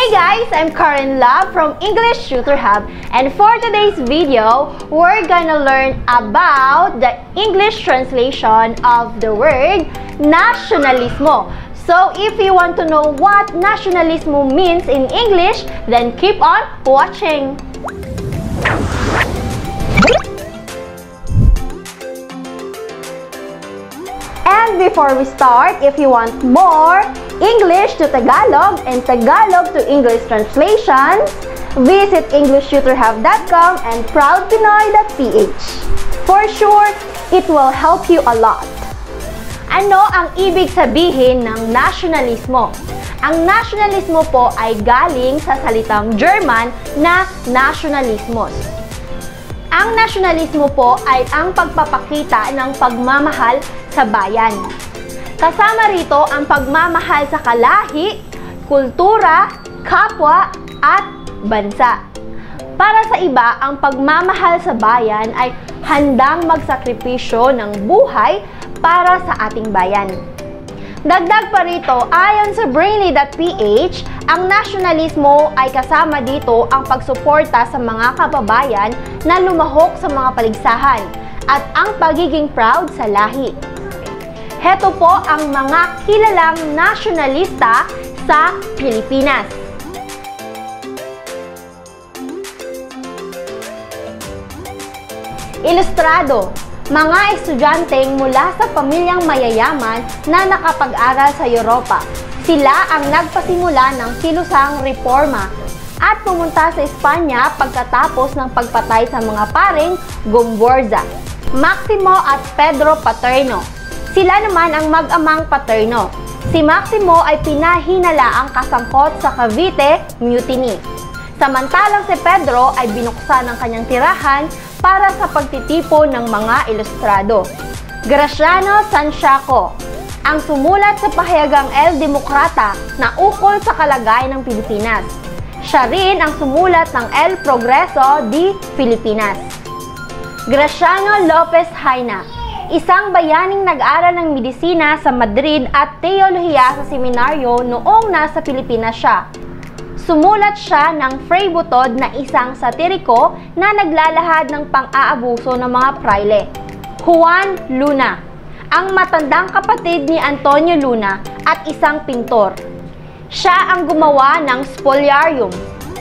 Hey guys, I'm Karen Love from English Tutor Hub, and for today's video, we're gonna learn about the English translation of the word nationalismo. So if you want to know what nationalismo means in English, then keep on watching. And before we start, if you want more English to Tagalog and Tagalog to English translations, visit EnglishTutorHub.com and proudpinoy.ph. For sure, it will help you a lot. Ano ang ibig sabihin ng nationalismo? Ang nationalismo po ay galing sa salitang German na nationalismus. Ang nationalismo po ay ang pagpapakita ng pagmamahal sa bayan. Kasama rito ang pagmamahal sa kalahi, kultura, kapwa, at bansa. Para sa iba, ang pagmamahal sa bayan ay handang magsakripisyo ng buhay para sa ating bayan. Dagdag pa rito, ayon sa Brainly.ph, ang nationalismo ay kasama dito ang pagsuporta sa mga kababayan na lumahok sa mga paligsahan at ang pagiging proud sa lahi. Heto po ang mga kilalang nasyonalista sa Pilipinas. Ilustrado, mga estudyanteng mula sa pamilyang mayayaman na nakapag-aral sa Europa. Sila ang nagpasimula ng kilusang reforma at pumunta sa Espanya pagkatapos ng pagpatay sa mga paring Gomburza, Maximo at Pedro Paterno. Sila naman ang mag-amang Paterno. Si Maximo ay pinahinalaang kasangkot sa Cavite Mutiny. Samantalang si Pedro ay binuksan ang kanyang tirahan para sa pagtitipon ng mga ilustrado. Graciano Santiago ang sumulat sa pahayagang El Demokrata na ukol sa kalagayan ng Pilipinas. Siya rin ang sumulat ng El Progreso de Filipinas. Graciano Lopez Haina, isang bayaning nag-aral ng medisina sa Madrid at teolohiya sa seminaryo noong nasa Pilipinas siya. Sumulat siya ng Fray Butod na isang satiriko na naglalahad ng pang-aabuso ng mga praile. Juan Luna, ang matandang kapatid ni Antonio Luna at isang pintor. Siya ang gumawa ng Spoliarium.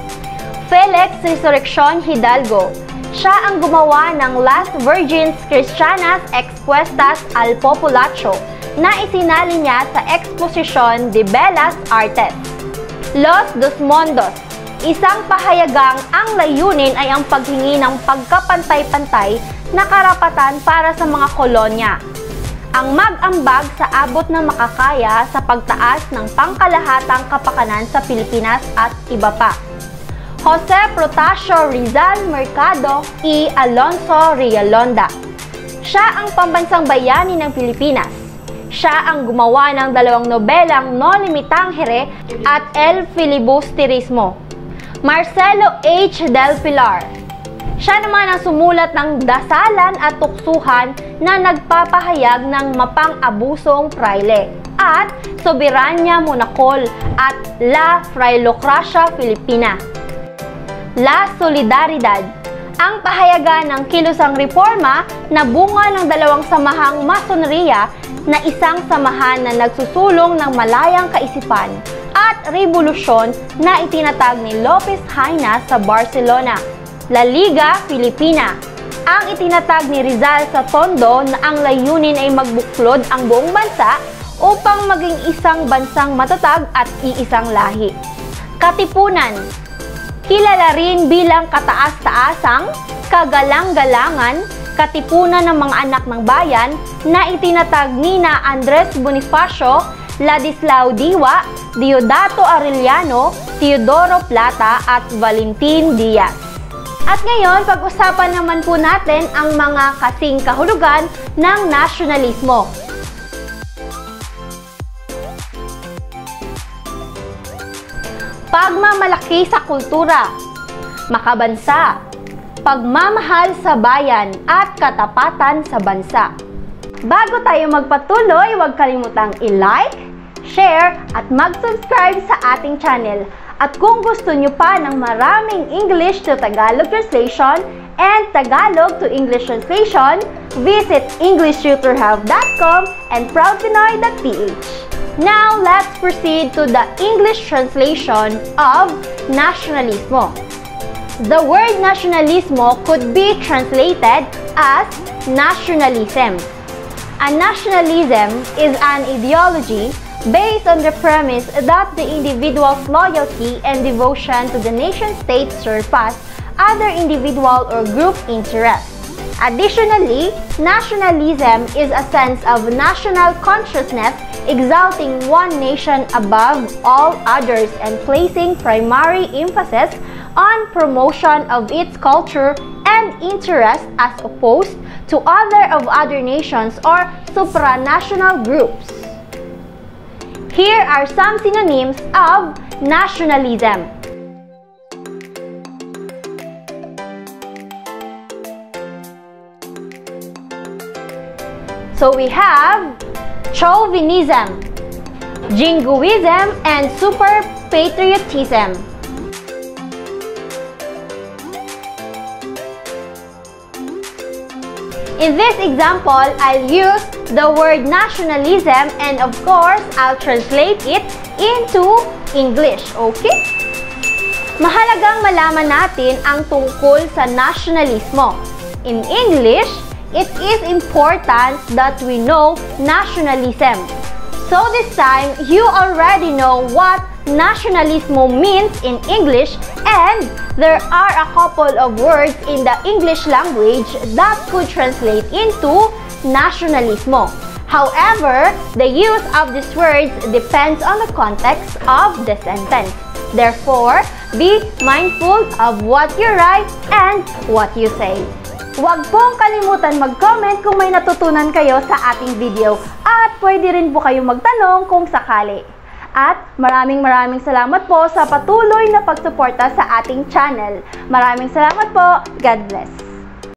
Felix Resurrección Hidalgo, siya ang gumawa ng Las Virgins Cristianas Expuestas al Populacho na isinali niya sa Exposición de Bellas Artes. Los Dos Mundos, isang pahayagang ang layunin ay ang paghingi ng pagkapantay-pantay na karapatan para sa mga kolonya. Ang mag-ambag sa abot na makakaya sa pagtaas ng pangkalahatang kapakanan sa Pilipinas at iba pa. Jose Protasio Rizal Mercado y Alonso Rialonda. Siya ang pambansang bayani ng Pilipinas. Siya ang gumawa ng dalawang nobelang No Limitangere at El Filibusterismo. Marcelo H. Del Pilar. Siya naman ang sumulat ng Dasalan at Tuksuhan na nagpapahayag ng mapang-abusong praile at Soberania Monacol at La Frailocracia Filipina. La Solidaridad, ang pahayagan ng kilusang reforma na bunga ng dalawang samahang masoneriya na isang samahan na nagsusulong ng malayang kaisipan at revolusyon na itinatag ni Lopez Haina sa Barcelona. La Liga Filipina, ang itinatag ni Rizal sa Tondo na ang layunin ay magbuklod ang buong bansa upang maging isang bansang matatag at iisang lahi. Katipunan, kilala rin bilang kataas-taasang, kagalang-galangan, katipunan ng mga anak ng bayan na itinatag nina Andres Bonifacio, Ladislao Diwa, Diodato Arellano, Teodoro Plata at Valentin Diaz. At ngayon, pag-usapan naman po natin ang mga kasing kahulugan ng nasyonalismo. Pagmamalaki sa kultura, makabansa, pagmamahal sa bayan at katapatan sa bansa. Bago tayo magpatuloy, huwag kalimutang i-like, mag-share at mag-subscribe sa ating channel. At kung gusto nyo pa ng maraming English to Tagalog translation and Tagalog to English translation, visit EnglishTutorHub.com and proudpinoy.ph. Now, let's proceed to the English translation of nationalismo. The word nationalismo could be translated as nationalism. A nationalism is an ideology based on the premise that the individual's loyalty and devotion to the nation-state surpass other individual or group interests. Additionally, nationalism is a sense of national consciousness exalting one nation above all others and placing primary emphasis on promotion of its culture and interest as opposed to other nations or supranational groups. Here are some synonyms of nationalism. So we have chauvinism, jingoism, and super patriotism. In this example, I'll use the word nationalism and of course, I'll translate it into English, okay? Mahalagang malaman natin ang tungkol sa nationalismo. In English, it is important that we know nationalism. So this time, you already know what nationalismo means in English, and there are a couple of words in the English language that could translate into nationalismo. However, the use of these words depends on the context of the sentence. Therefore, be mindful of what you write and what you say. Huwag pong kalimutan mag-comment kung may natutunan kayo sa ating video at pwede rin po kayong magtanong kung sakali. At maraming salamat po sa patuloy na pagsuporta sa ating channel. Maraming salamat po. God bless.